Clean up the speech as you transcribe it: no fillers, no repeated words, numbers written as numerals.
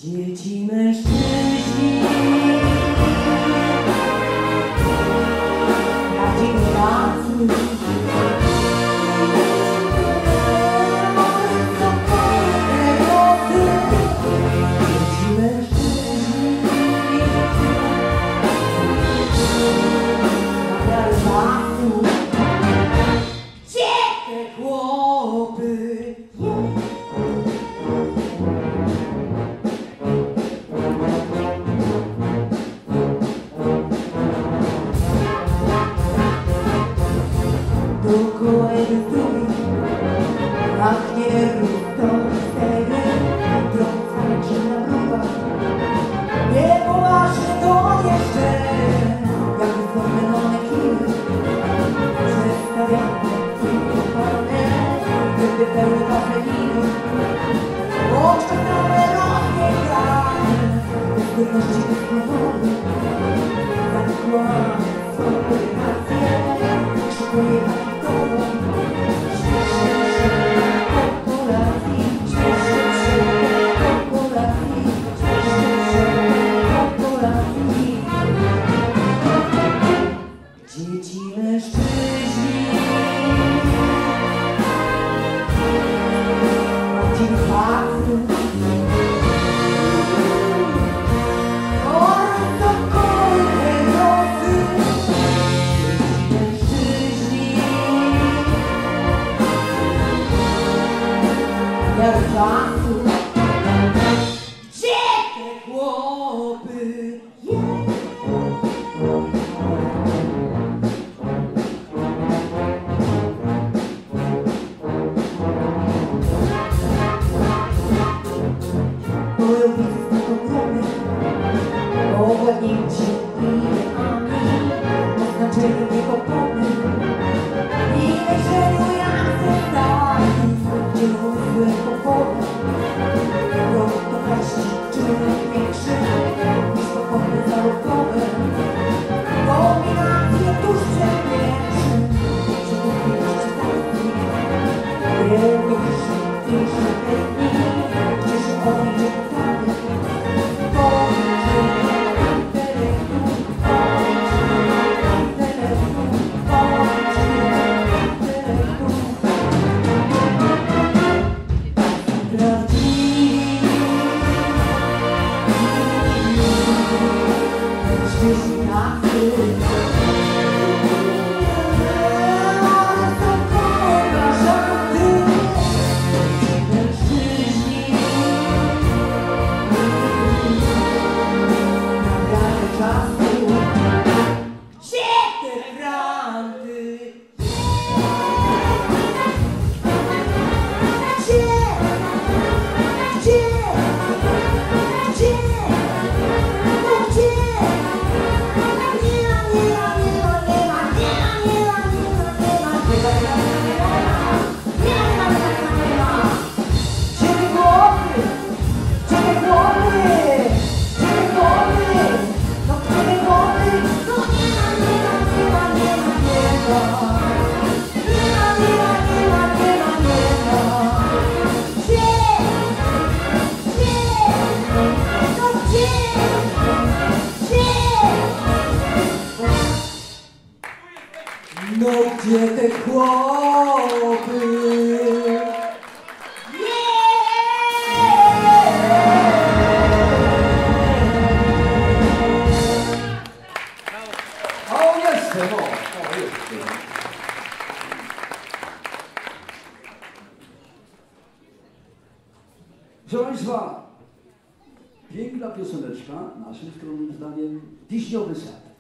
Dzieci, mężczyźni, prawdziwi tacy, dzieci, mężczyźni, naprawdę tacy, gdzie te chłopy? Dookoła jeden drugi, pachnie rutą stery, trąca na bruda. Niepoważnie to jeszcze, jak wypełnione kiny, przedstawiane i kopane, gdyby pełne wazeliny. Oczka całe rozbiegane, z trudności dysponowy, zakłamane swoje racje, krzykuje dzieci, mężczyźni, prawdziwi tacy, oraz spokojne nocy. Dzieci, mężczyźni, miarę czasu, gdzie te chłopy? Ładniejsi ideami, oznaczeniu niepopony i myśleniu jak zostali, gdzie złe pochody, roztopaści czynnik większy niż pochody zarobowe, kombinacje tuż przed pierwszym, przygotując stacji, wielko wyższy dni, gdzie się odniesie pytanie, no gdzie te chłopy? O, jestem, o, jestem. Proszę Państwa, piękna pioseneczka, naszym skromnym zdaniem, Wiśniowy sad.